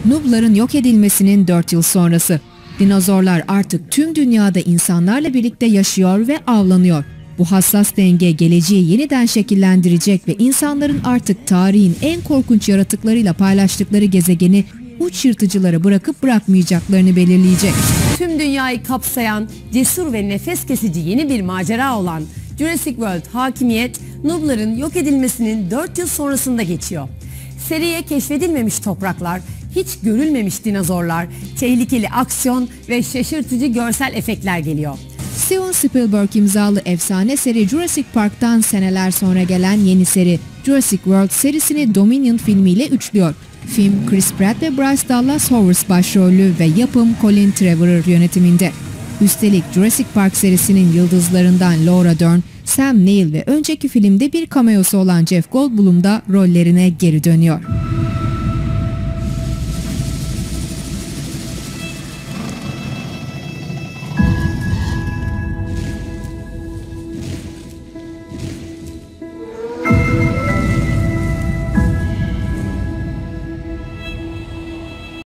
Nubların yok edilmesinin 4 yıl sonrası. Dinozorlar artık tüm dünyada insanlarla birlikte yaşıyor ve avlanıyor. Bu hassas denge geleceği yeniden şekillendirecek ve insanların artık tarihin en korkunç yaratıklarıyla paylaştıkları gezegeni uç yırtıcılara bırakıp bırakmayacaklarını belirleyecek. Tüm dünyayı kapsayan, cesur ve nefes kesici yeni bir macera olan Jurassic World Hakimiyet, Nubların yok edilmesinin 4 yıl sonrasında geçiyor. Seriye keşfedilmemiş topraklar, hiç görülmemiş dinozorlar, tehlikeli aksiyon ve şaşırtıcı görsel efektler geliyor. Steven Spielberg imzalı efsane seri Jurassic Park'tan seneler sonra gelen yeni seri Jurassic World serisini Dominion filmiyle üçlüyor. Film Chris Pratt ve Bryce Dallas Howard başrollü ve yapım Colin Trevorrow yönetiminde. Üstelik Jurassic Park serisinin yıldızlarından Laura Dern, Sam Neill ve önceki filmde bir cameosu olan Jeff Goldblum da rollerine geri dönüyor.